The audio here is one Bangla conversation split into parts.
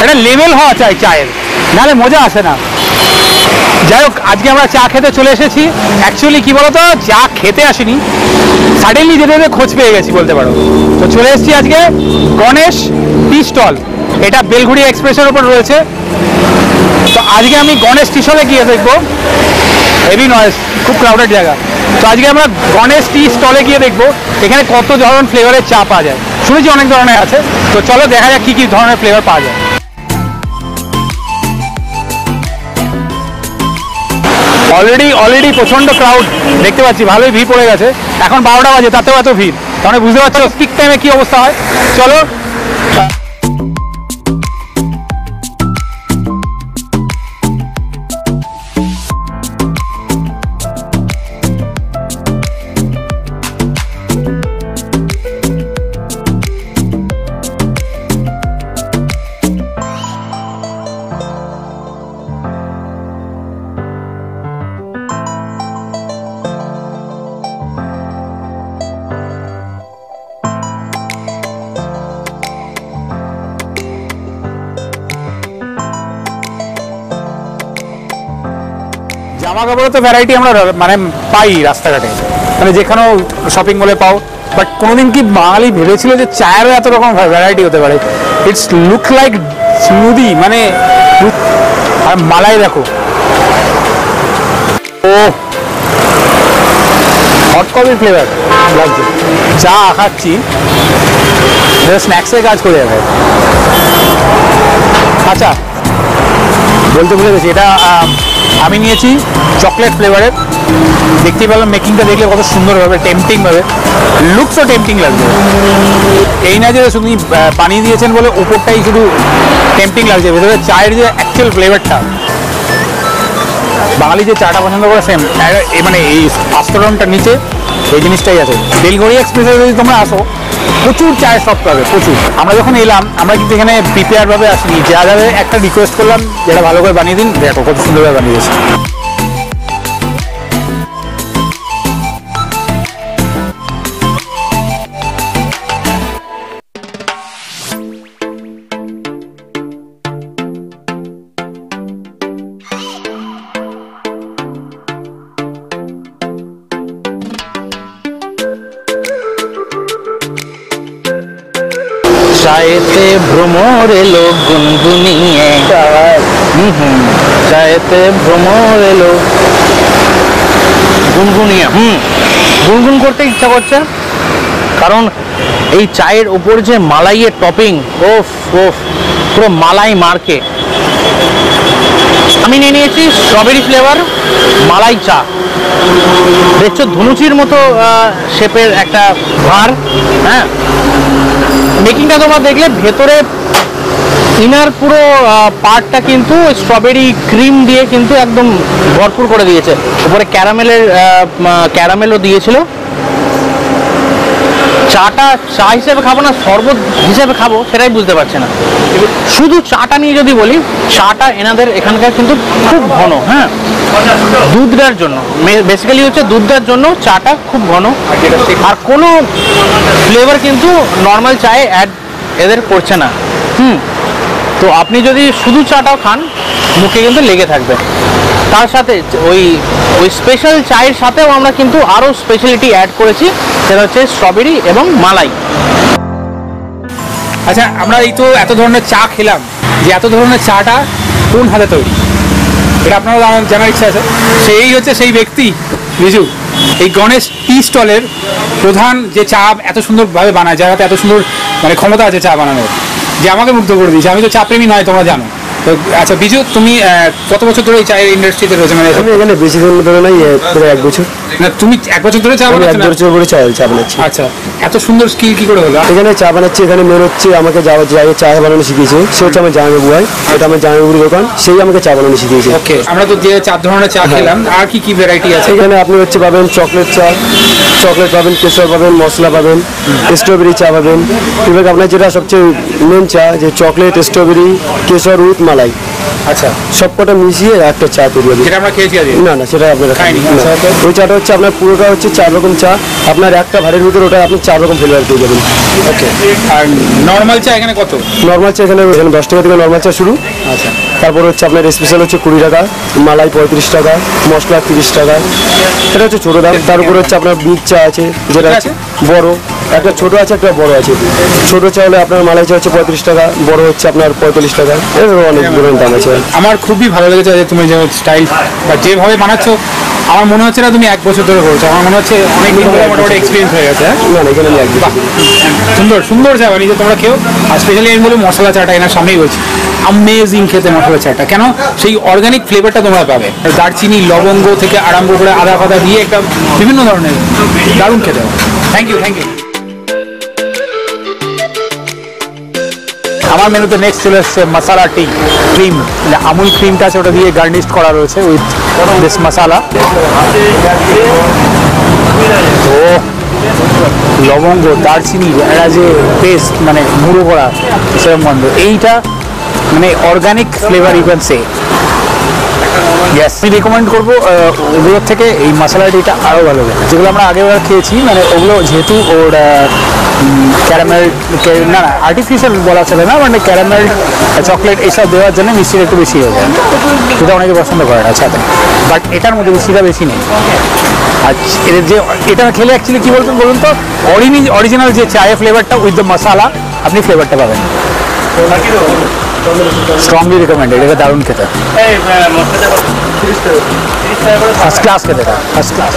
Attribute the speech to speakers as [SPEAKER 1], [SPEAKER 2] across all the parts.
[SPEAKER 1] একটা লেভেল হওয়া চাই চায়ের, নাহলে মজা আসে না। যাই হোক, আজকে আমরা চা খেতে চলে এসেছি। অ্যাকচুয়ালি কি বলতো, চা খেতে আসিনি, সাডেনলি যেতে যেতে খোঁজ পেয়ে গেছি বলতে পারো। তো চলে এসেছি আজকে গণেশ টি স্টল, এটা বেলঘড়িয়া এক্সপ্রেসের ওপর রয়েছে। তো আজকে আমি গণেশ টি স্টলে গিয়ে দেখবো, হেভি নয়েজ, খুব ক্রাউডেড জায়গা। তো আজকে আমরা গণেশ টি স্টলে গিয়ে দেখবো এখানে কত ধরনের ফ্লেভারের চা পাওয়া যায়। শুনেছি অনেক ধরনের আছে, তো চলো দেখা যাক কি কি ধরনের ফ্লেভার পাওয়া যায়। অলরেডি প্রচন্ড ক্রাউড দেখতে পাচ্ছি, ভালোই ভিড় পড়ে গেছে। এখন 12টা বাজে, তাতেও এত ভিড়, তাহলে বুঝতে পারছো পিক টাইমে কি অবস্থা হয়। চলো জামা কাপড়ের তো ভ্যারাইটি আমরা মানে পাই রাস্তাঘাটে, মানে যেখানেও শপিং মলে পাও, বাট কোনোদিন কি বাঙালি ভেবেছিল যে চায়েরও এত রকম ভ্যারাইটি হতে পারে। ইটস লুক লাইক স্মুদি, মানে আর মালাই দেখো, ও হট কফি ফ্লেভার লাগছে। চা খাচ্ছি, স্ন্যাক্সের কাজ করে যাবে। আচ্ছা, বলতে ভুলে গেছি, এটা আমি নিয়েছি চকলেট ফ্লেভারের। দেখতেই পেলাম মেকিংটা দেখলে কত সুন্দরভাবে, টেম্পটিংভাবে, লুকসও টেম্পটিং লাগবে। এই না যে শুধু বানিয়ে দিয়েছেন বলে উপরটাই শুধু টেম্পটিং লাগছে, ভেতরে চায়ের যে অ্যাকচুয়াল ফ্লেভারটা, বাঙালি যে চাটা পছন্দ করে সেম, মানে এই আস্তরণটা নিচে এই জিনিসটাই আছে। বেলঘড়িয়া এক্সপ্রেসে যদি তোমরা আসো, প্রচুর চায়ের শপ পাবে, প্রচুর। আমরা যখন এলাম, আমরা কিন্তু এখানে প্রিপেয়ারভাবে আসিনি, যা যাবে একটা রিকোয়েস্ট করলাম যেটা ভালো করে বানিয়ে দিন, দেখো কত সুন্দরভাবে বানিয়ে দিয়েছে।
[SPEAKER 2] চায়েতে ভ্রমর এলো গুনগুনিয়ে, চায়েতে ভ্রমর এলো গুনগুনিয়ে, গুনগুন করতে ইচ্ছা করছে, কারণ এই চায়ের ওপর যে মালাইয়ের টপিং, ওফ ওফ, পুরো মালাই মার্কে। আমি নিয়ে নিয়েছি স্ট্রবেরি ফ্লেভার মালাই চা। দেখছো ধনুচির মতো শেপের একটা ভার, হ্যাঁ। মেকিংটা তোমরা দেখলে ভেতরে ইনার পুরো পার্টটা কিন্তু স্ট্রবেরি ক্রিম দিয়ে কিন্তু একদম ভরপুর করে দিয়েছে। উপরে ক্যারামেলও দিয়েছিল। চাটা চা হিসেবে খাবো না শরবত হিসেবে খাবো সেটাই বুঝতে পারছে না। শুধু চাটা নিয়ে যদি বলি, চাটা এনাদের এখানকার কিন্তু খুব ঘন, হ্যাঁ, দুধটার জন্য, বেসিক্যালি হচ্ছে দুধটার জন্য চাটা খুব ঘন, আর কোনো ফ্লেভার কিন্তু নর্মাল চায়ে অ্যাড এদের করছে না। তো আপনি যদি শুধু চাটাও খান, মুখে কিন্তু লেগে থাকবে। তার সাথে ওই স্পেশাল চায়ের সাথেও আমরা কিন্তু আরও স্পেশালিটি অ্যাড করেছি, সেটা হচ্ছে স্ট্রবেরি এবং মালাই।
[SPEAKER 1] আচ্ছা, আমরা এই তো এত ধরনের চা খেলাম, যে এত ধরনের চাটা কোন হাতে তৈরি, এটা আপনারা জানার ইচ্ছা আছে। সেই হচ্ছে সেই ব্যক্তি বিজু, এই গণেশ টি স্টলের প্রধান, যে চা এত সুন্দরভাবে বানায়, জায়গাতে এত সুন্দর মানে ক্ষমতা আছে চা বানানোর, যে আমাকে মুগ্ধ করে দিয়েছে। আমি তো চা প্রেমী নয়, তোমরা জানো। তো আচ্ছা বিজু, তুমি কত বছর ধরে এই চায়ের ইন্ডাস্ট্রিতে রয়েছে? মানে
[SPEAKER 3] এখানে বেশি দিন ধরে নাই, প্রায় 1 বছর।
[SPEAKER 1] না, তুমি 1 বছর ধরে চা বানাচ্ছো?
[SPEAKER 3] 1 বছর ধরে চা বানাচ্ছি।
[SPEAKER 1] আচ্ছা, এত সুন্দর স্কিল কি করে হলো?
[SPEAKER 3] এখানে চা বানাচ্ছি, এখানে মেন হচ্ছে আমাকে চা বানানো শিখিয়েছে, সে হচ্ছে আমার জামাইবাবু হয়, এটা আমার জামাইবাবুর দোকান, সেই আমাকে চা বানানো শিখিয়েছে।
[SPEAKER 1] ওকে, আমরা তো যে 4 ধরনের চা খেলাম, আর কি কি ভ্যারাইটি আছে?
[SPEAKER 3] এখানে আপনি হচ্ছে পাবেন চকলেট চা, চকলেট পাবেন, কেশর পাবেন, মশলা পাবেন, স্ট্রবেরি চা পাবেন। এবার আপনার যেটা সবচেয়ে মেন চা, যে chocolate, strawberry, kesar with malai,
[SPEAKER 1] আচ্ছা,
[SPEAKER 3] সবকটা মিশিয়ে একটা চা তৈরি হবে।
[SPEAKER 1] যেটা আমরা খেয়েছি আজকে।
[SPEAKER 3] না না, সেটা আপনারা
[SPEAKER 1] খাইনি।
[SPEAKER 3] না। ওই চাটা হচ্ছে আপনার পুরোটা হচ্ছে 4 রকম চা, আপনার একটা ভাড়ের ভিতরে ওটা আপনি 4 রকম ফ্লেভার পেয়ে যাবেন।
[SPEAKER 1] ওকে, আর নর্মাল চা এখানে কত?
[SPEAKER 3] নর্মাল চা এখানে 10 টাকা থেকে নর্মাল চা শুরু।
[SPEAKER 1] আচ্ছা,
[SPEAKER 3] তারপর হচ্ছে আপনার স্পেশাল হচ্ছে 20 টাকা, মালাই 35 টাকা, মশলা 30 টাকা, এটা হচ্ছে ছোটো দাম। তার উপরে হচ্ছে আপনার দুধ চা আছে, যেটা আছে বড়, একটা ছোট আছে একটা বড় আছে। ছোট চা হলে আপনার মালাই চা হচ্ছে 35 টাকা, বড় হচ্ছে আপনার 45 টাকা, এর অনেক ধরনের দাম আছে।
[SPEAKER 1] আমার খুবই ভালো লেগেছে যে তুমি যে স্টাইল বা যেভাবে বানাচ্ছ, আমার মনে হচ্ছে না তুমি 1 বছর ধরে করছো, আমার মনে হচ্ছে অনেক দিন ধরে মোটামুটি এক্সপিরিয়েন্স হয়ে গেছে।
[SPEAKER 3] না না, এখানে আমি একদম
[SPEAKER 1] বাহ, সুন্দর সুন্দর চা বানিয়েছে তোমরা কেউ। আর স্পেশালি আমি বলি মশলা চাটা এনার সামনেই বলছি, অ্যামেজিং খেতে মশলা চাটা। কেন? সেই অর্গানিক ফ্লেভারটা তোমরা পাবে, দারচিনি লবঙ্গ থেকে আরম্ভ করে আদা ফাদা দিয়ে একটা বিভিন্ন ধরনের দারুণ খেতে হবে। Thank you, thank you. আমার মেনুতে নেক্সট চলে এসছে মশালা টি ক্রিম, আমুল ক্রিমটা আছে ওটা দিয়ে গার্নিশ করা রয়েছে উইথ দিস মশালা। তো লবঙ্গ দারচিনি এরা যে পেস্ট মানে গুঁড়ো করা সেরকম গন্ধ, এইটা মানে organic flavour you can say. Yes, আমি রেকমেন্ড করবো ওগুলোর থেকে এই মশলা টিটা আরও ভালো লাগে। যেগুলো আমরা আগেবার খেয়েছি মানে ওগুলো যেহেতু ওর ক্যারামেল না না আর্টিফিশিয়াল বলা চলে না, মানে ক্যারামেল চকলেট এইসব দেওয়ার জন্য মিষ্টিটা একটু বেশি হয়ে যায়, যেটা অনেকে পছন্দ করে না সাথে। বাট এটার মধ্যে মিষ্টিটা বেশি নেই। আর এদের যে এটা খেলে অ্যাকচুয়ালি কী বলতেন বলুন তো, অরিজিনাল যে চায়ের ফ্লেভারটা উইথ দ্য মশালা আপনি ফ্লেভারটা পাবেন। স্ট্রংলি রিকমেন্ডেড, এটা দারুণ খেতে, ফার্স্ট ক্লাস খেতে, ফার্স্ট ক্লাস।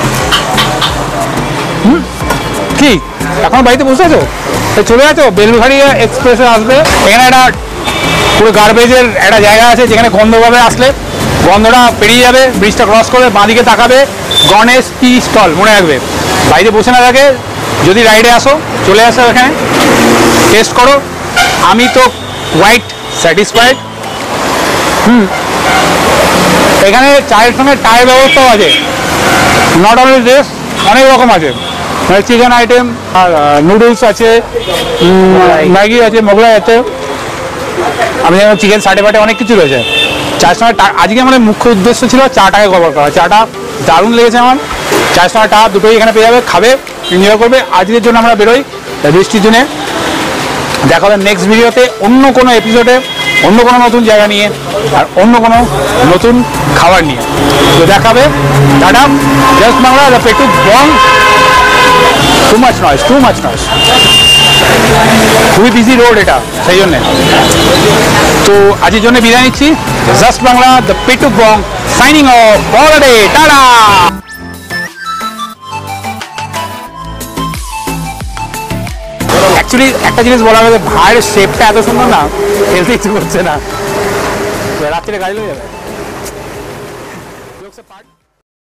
[SPEAKER 1] কি এখন বাড়িতে বসে আছো? চলে আছো বেলুঘাড়ি এক্সপ্রেসে আসবে, এখানে একটা পুরো গার্বেজের একটা জায়গা আছে যেখানে গন্ধভাবে আসলে গন্ধটা পেরিয়ে যাবে, ব্রিজটা ক্রস করে বাঁদিকে তাকাবে, গণেশ টি স্টল, মনে রাখবে। বাড়িতে বসে না থাকে, যদি রাইডে আসো চলে আসো এখানে, টেস্ট করো। আমি তো হোয়াইট স্যাটিসফাইড। এখানে চায়ের সঙ্গে টায়ের ব্যবস্থাও আছে, নট অনলি দিস, অনেক রকম আছে, মানে চিকেন আইটেম আর নুডলস আছে, ম্যাগি আছে, মোগলাই আছে, আমি যেমন চিকেন সাটে ফাটে অনেক কিছু রয়েছে। চায়ের সঙ্গে আজকে আমার মুখ্য উদ্দেশ্য ছিল চাটাকে কভার করা। চাটা দারুণ লেগেছে আমার, চায়ের সঙ্গে টা দুটোই এখানে পেয়ে যাবে, খাবে, এনজয় করবে। আজকের জন্য আমরা বেরোই বৃষ্টির জন্য। দেখা হবে নেক্সট ভিডিওতে অন্য কোনো এপিসোডে, অন্য কোনো নতুন জায়গা নিয়ে আর অন্য কোনো নতুন খাবার নিয়ে। তো দেখাবে, tata, just Bangla, the Petuk Bong. Too much noise, too much noise, খুবই বিজি রোড এটা, সেই জন্যে। তো আজকের জন্য বিদায় নিচ্ছি, just Bangla, the Petuk Bong, signing off for the day, tata. Actually একটা জিনিস বলা হবে, ভাইয়ের শেপটা এত সুন্দর না, খেলতে ইচ্ছে করছে না, রাত্রে গাড়ি লয়ে যাবে।